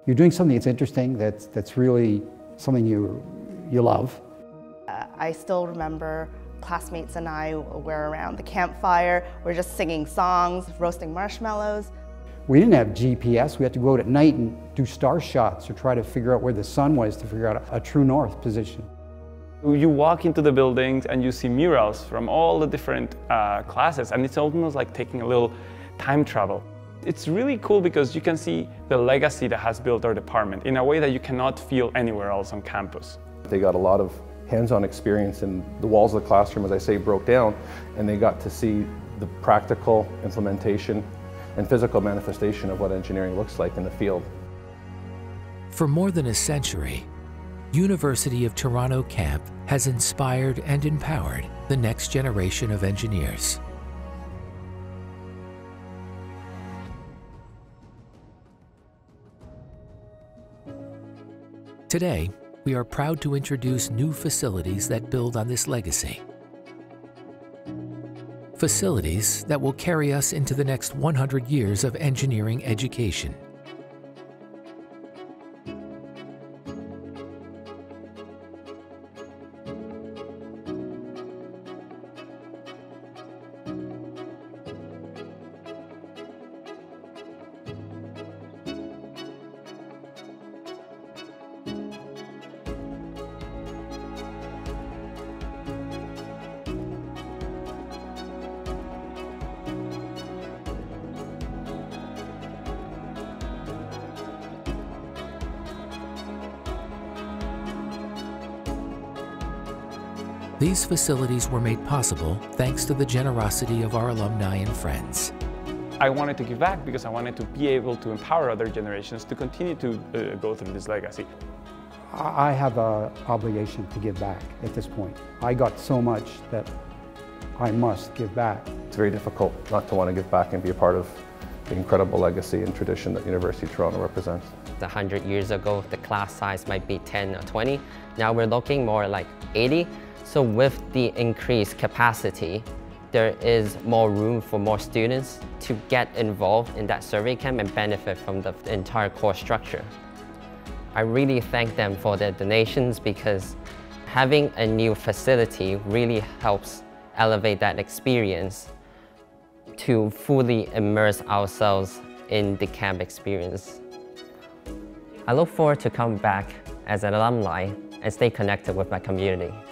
You're doing something that's interesting, that's really something you love. I still remember classmates and I were around the campfire, we're just singing songs, roasting marshmallows. We didn't have GPS, we had to go out at night and do star shots or try to figure out where the sun was to figure out a true north position. You walk into the buildings and you see murals from all the different classes, and it's almost like taking a little time travel. It's really cool because you can see the legacy that has built our department in a way that you cannot feel anywhere else on campus. They got a lot of hands-on experience, and the walls of the classroom, as I say, broke down, and they got to see the practical implementation and physical manifestation of what engineering looks like in the field. For more than a century, University of Toronto Camp has inspired and empowered the next generation of engineers. Today, we are proud to introduce new facilities that build on this legacy. Facilities that will carry us into the next 100 years of engineering education. These facilities were made possible thanks to the generosity of our alumni and friends. I wanted to give back because I wanted to be able to empower other generations to continue to go through this legacy. I have an obligation to give back at this point. I got so much that I must give back. It's very difficult not to want to give back and be a part of the incredible legacy and tradition that University of Toronto represents. 100 years ago, the class size might be 10 or 20. Now we're looking more like 80. So with the increased capacity, there is more room for more students to get involved in that survey camp and benefit from the entire course structure. I really thank them for their donations because having a new facility really helps elevate that experience to fully immerse ourselves in the camp experience. I look forward to coming back as an alumni and stay connected with my community.